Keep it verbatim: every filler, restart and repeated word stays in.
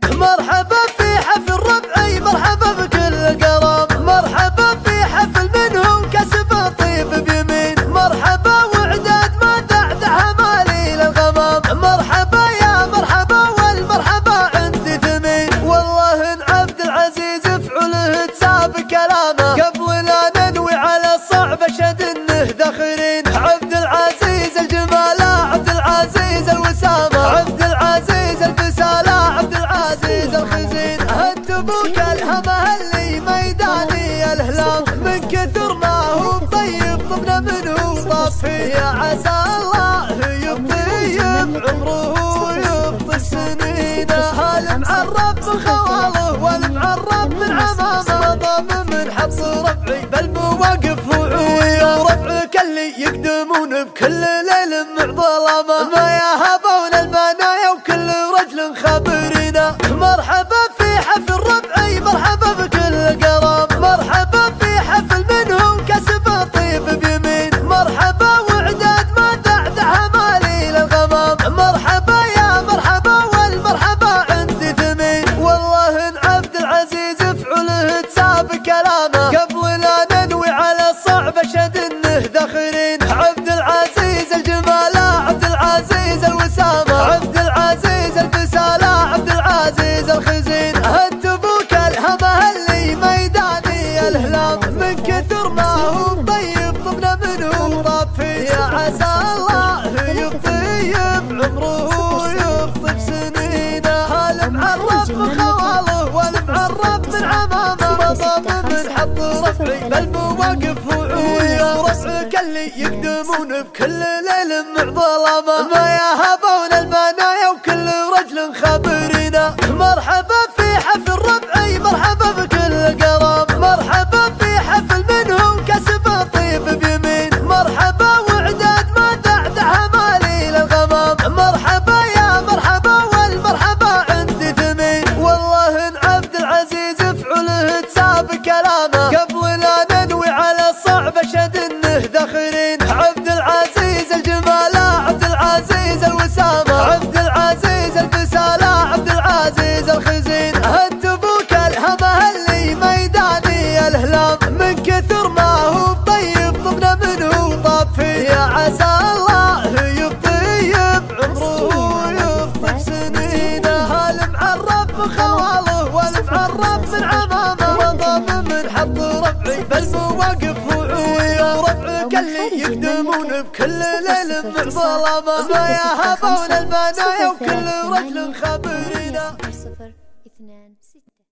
مرحبا في حفل ربعي، مرحبا بكل قرام، مرحبا في حفل منه كسب الطيب بيمين، مرحبا وعداد ما دعدعها مالي للغمام، مرحبا يا مرحبا والمرحبا عندي ثمين، والله ان عبد العزيز افعله تساب كلامه، قبل لا ننوي على الصعب اشهد انه ذخرين، عبد العزيز الجمالة، عبد العزيز الوسامة، عبد العزيز البسالة، عبد العزيز الخزين، انت ابوك الهمه اللي ميداني الهلام، من كثر ما هو طيب طبنا منه طافي، يا عسى الله يطيب عمره ويبطل سنينه، هالمعرب من خواله والمعرب من عمامه، ضام من حط ربعي بالمواقف وعويه، وربعك اللي يقدمون بكل ليل مع ظلامه، ما يهابون المنايا وكل رجل خبرنا، مرحبا في حفل ربعي، مرحبا بكل قرام، مرحبا في حفل منه كسب الطيب بيمين، مرحبا وعداد ما دعدعها مالي للغمام، مرحبا يا مرحبا والمرحبا عندي ثمين، والله ان عبد العزيز افعله تساب كلامه، قبل لا ننوي على الصعب اشهد انه ذخرين، عبد العزيز الجمالة، عبد العزيز الوسامة، عبد العزيز البسالة، عبد العزيز الخزين، انت ابوك الهمه اللي ميداني الهلام، من كثر ما هو طيب طبنا منه طافي، يا عسى الله يطيب عمره ويبطل سنينه، هالمعرب من خواله والمعرب من عمامه، ضام من حط رفعي بالمواقف وعويه، ورفعك اللي يقدمون بكل ليل مع ظلامه، ما يهابون المنايا وكل رجل خبرنا، مرحبا في حفل ربعي، مرحبا بكل قرام، مرحبا في حفل منه كسب الطيب بيمين، مرحبا وعداد ما دعدعها مالي للغمام، مرحبا يا مرحبا والمرحبا عندي ثمين، والله ان عبد العزيز افعله تساب كلامه، قبل لا ننوي على الصعب اشهد انه ذخرين، عبد العزيز الجمالة، عبد العزيز الوسامة، عبد العزيز البسالة، عبد العزيز الخزين، انت ابوك الهمه اللي ميداني الهلام، من كثر ما هو طيب طبنا منه طافي، يا عسى الله يطيب عمره ويبطل سنينه، هالمعرب من خواله والمعرب من عمامه، ضام من حط ربعي بالمواقف وعويه، وربعك اللي يقدمون بكل ليل مع ظلامه، ما يهابون المنايا وكل رجل خبرنا. صفر اثنان ستة